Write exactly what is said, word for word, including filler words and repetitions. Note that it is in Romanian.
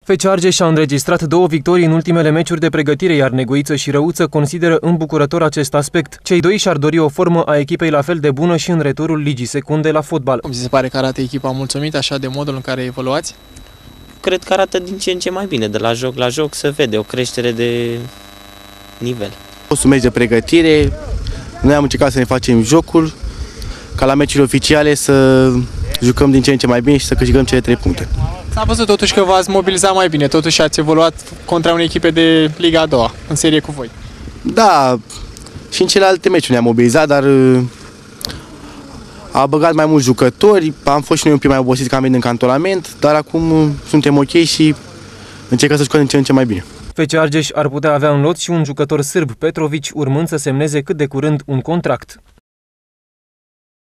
F C Argeș a înregistrat două victorii în ultimele meciuri de pregătire, iar Negoiță și Răuță consideră îmbucurător acest aspect. Cei doi și-ar dori o formă a echipei la fel de bună și în returul Ligii Secunde la fotbal. Cum ți se pare că arată echipa mulțumită așa de modul în care evoluați? Cred că arată din ce în ce mai bine, de la joc la joc se vede o creștere de nivel. A fost un meci de pregătire, noi am încercat să ne facem jocul, ca la meciurile oficiale să jucăm din ce în ce mai bine și să câștigăm cele trei puncte. S-a văzut totuși că v-ați mobilizat mai bine, totuși ați evoluat contra unei echipe de Liga a doua, în serie cu voi. Da, și în celelalte meciuri ne-am mobilizat, dar a băgat mai mulți jucători, am fost și noi un pic mai obosiți că am venit în cantonament, dar acum suntem ok și încercăm să jucăm din ce în ce mai bine. F C Argeș ar putea avea în lot și un jucător sârb, Petrovici, urmând să semneze cât de curând un contract.